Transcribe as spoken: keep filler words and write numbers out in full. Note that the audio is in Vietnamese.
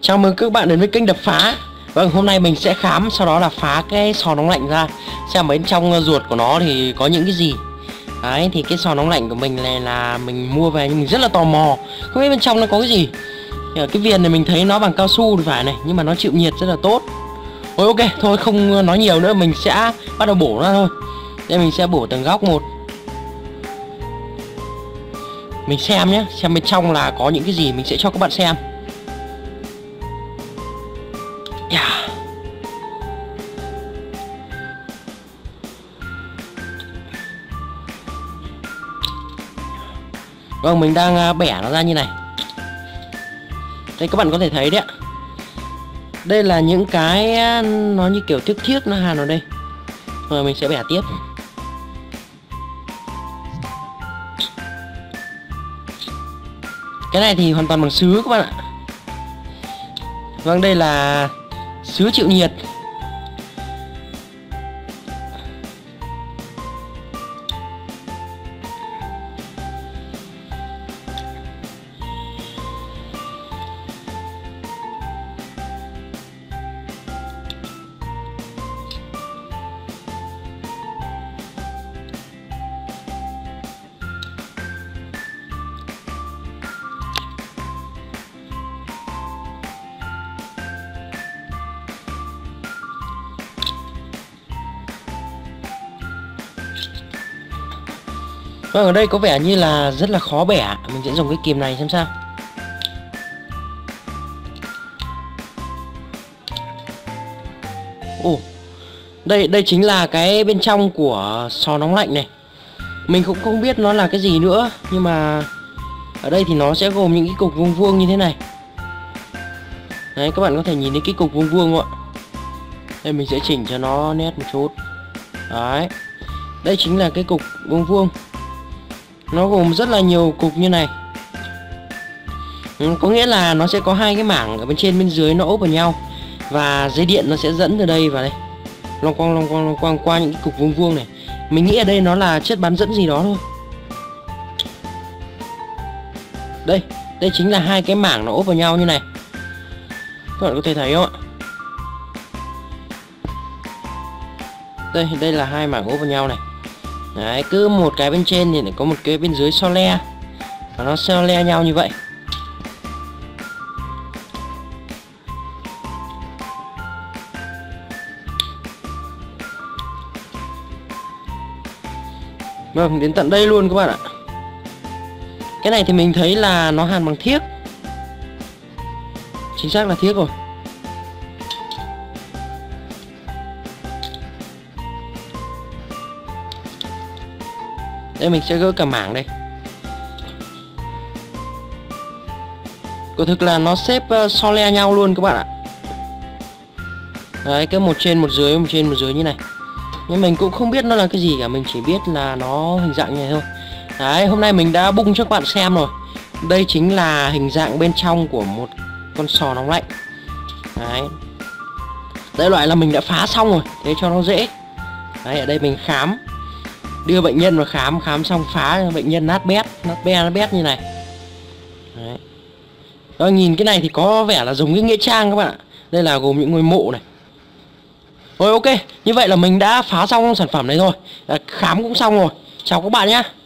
Chào mừng các bạn đến với kênh Đập Phá. Vâng, hôm nay mình sẽ khám, sau đó là phá cái sò nóng lạnh ra, xem bên trong ruột của nó thì có những cái gì. Đấy, thì cái sò nóng lạnh của mình này là mình mua về nhưng mình rất là tò mò, không biết bên trong nó có cái gì. Ở cái viền này mình thấy nó bằng cao su thì phải này, nhưng mà nó chịu nhiệt rất là tốt. Thôi ok, thôi không nói nhiều nữa, mình sẽ bắt đầu bổ nó thôi. Đây mình sẽ bổ từng góc một. Mình xem nhé, xem bên trong là có những cái gì, mình sẽ cho các bạn xem. Yeah. Vâng, mình đang bẻ nó ra như này. Đây các bạn có thể thấy đấy ạ. Đây là những cái nó như kiểu thiếc thiếc nó hàn vào đây. Rồi mình sẽ bẻ tiếp. Cái này thì hoàn toàn bằng sứ các bạn ạ. Vâng, đây là sứ chịu nhiệt. Vâng, ở đây có vẻ như là rất là khó bẻ. Mình sẽ dùng cái kìm này xem sao. Ồ, đây đây chính là cái bên trong của sò nóng lạnh này. Mình cũng không biết nó là cái gì nữa, nhưng mà ở đây thì nó sẽ gồm những cái cục vuông vuông như thế này. Đấy, các bạn có thể nhìn thấy cái cục vuông vuông không ạ? Đây mình sẽ chỉnh cho nó nét một chút. Đấy, đây chính là cái cục vuông vuông. Nó gồm rất là nhiều cục như này. Ừ, có nghĩa là nó sẽ có hai cái mảng ở bên trên bên dưới nó ốp vào nhau, và dây điện nó sẽ dẫn từ đây vào đây, long quang long quang long quang qua những cái cục vuông vuông này. Mình nghĩ ở đây nó là chất bán dẫn gì đó thôi. Đây, đây chính là hai cái mảng nó ốp vào nhau như này. Các bạn có thể thấy không ạ? Đây, đây là hai mảng ốp vào nhau này. Đấy, cứ một cái bên trên thì lại có một cái bên dưới so le, và nó so le nhau như vậy. Vâng, đến tận đây luôn các bạn ạ. Cái này thì mình thấy là nó hàn bằng thiếc. Chính xác là thiếc rồi. Đây mình sẽ gỡ cả mảng đây. Quả thực là nó xếp uh, so le nhau luôn các bạn ạ. Đấy, cái một trên một dưới, một trên một dưới như này. Nhưng mình cũng không biết nó là cái gì cả, mình chỉ biết là nó hình dạng như này thôi. Đấy, hôm nay mình đã bung cho các bạn xem rồi. Đây chính là hình dạng bên trong của một con sò nóng lạnh. Đấy. Đây loại là mình đã phá xong rồi, thế cho nó dễ. Đấy, ở đây mình khám, đưa bệnh nhân vào khám, khám xong phá bệnh nhân nát bét, nát be nát bét như này. Đấy. Đó, nhìn cái này thì có vẻ là giống cái nghĩa trang các bạn ạ. Đây là gồm những ngôi mộ này. Rồi ok, như vậy là mình đã phá xong sản phẩm này rồi. Khám cũng xong rồi. Chào các bạn nhé.